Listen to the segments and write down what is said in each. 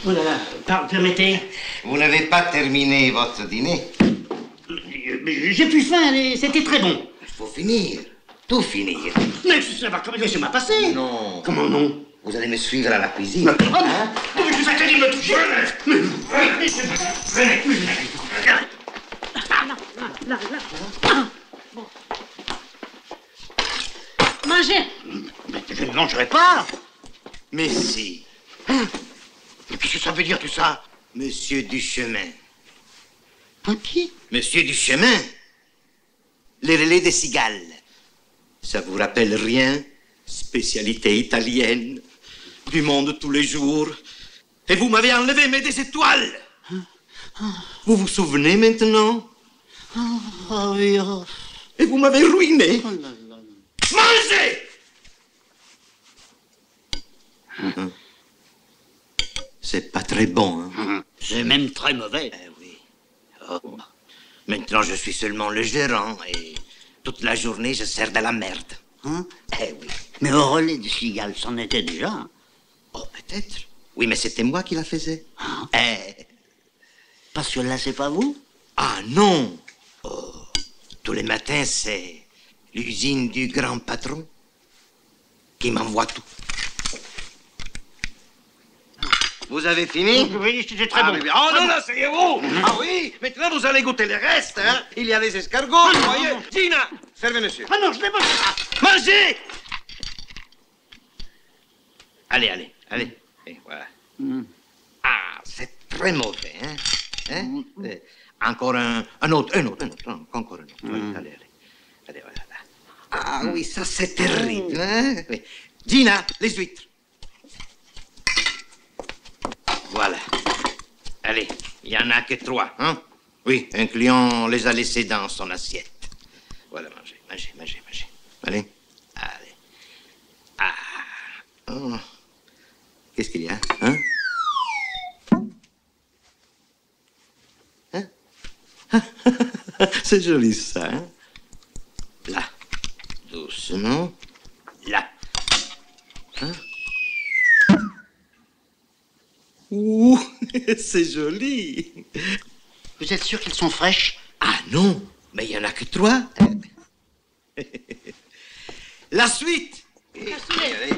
Oh là là, permettez. Vous n'avez pas terminé votre dîner? J'ai plus faim, c'était très bon. Il faut finir. Tout finir. Mais ça va comme laissez-moi passer. Non. Comment non? Vous allez me suivre à la cuisine. Hein? Je vous interdis de me toucher. Mangez. Mais je ne mangerai pas. Mais si. Hein? Mais qu'est-ce que ça veut dire tout ça? Monsieur Duchemin. Hein, qui? Monsieur Duchemin. Les relais des cigales. Ça vous rappelle rien? Spécialité italienne. Du monde tous les jours. Et vous m'avez enlevé mes des étoiles. Vous vous souvenez maintenant? Ah oui. Et vous m'avez ruiné. Oh là là. Mangez! C'est pas très bon, hein? C'est même très mauvais. Eh oui. Oh. Maintenant, je suis seulement le gérant et toute la journée, je sers de la merde. Hein? Eh oui. Mais au relais des cigales, c'en était déjà. Hein? Oh, peut-être. Oui, mais c'était moi qui la faisais. Ah. Eh. Parce que là, c'est pas vous? Ah non. Oh. Tous les matins, c'est l'usine du grand patron qui m'envoie tout. Vous avez fini? Oui, c'était très bon. Mais bien. Oh non, là, asseyez-vous! Ah oui, maintenant vous allez goûter les restes, hein? Il y a les escargots, vous voyez? Gina, servez monsieur. Ah non, je l'ai pas. Mangez! Allez. Et voilà. Ah, c'est très mauvais, hein? Encore un autre. Non, encore un autre. Oui, allez, voilà. Ah oui, ça c'est terrible, hein? Oui. Gina, les huîtres. Voilà. Allez, il n'y en a que 3, hein? Oui, un client les a laissés dans son assiette. Voilà, mangez. Allez. Ah. Oh. Qu'est-ce qu'il y a, hein? C'est joli, ça, hein? Là. Doucement. Là. Hein? Ouh, c'est joli. Vous êtes sûr qu'ils sont fraîches? Ah non, mais il n'y en a que 3. La suite. Allez.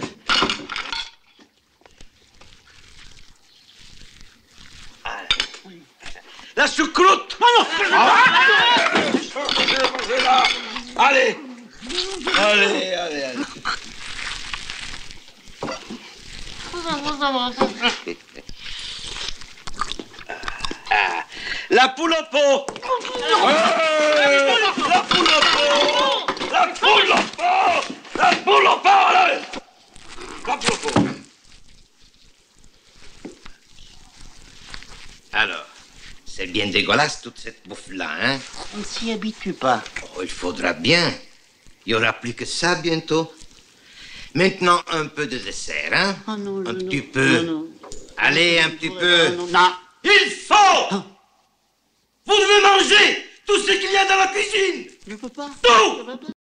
La choucroute. Allez. La poule au pot. La poule au pot. Allez. La poule au pot. Alors, c'est bien dégueulasse toute cette bouffe-là, hein? On ne s'y habitue pas. Oh, il faudra bien. Il n'y aura plus que ça bientôt. Maintenant, un peu de dessert, hein? Oh non, un non, petit non, peu. non. Allez, un petit peu. Non. Il faut! Vous devez manger tout ce qu'il y a dans la cuisine! Je peux pas. Tout!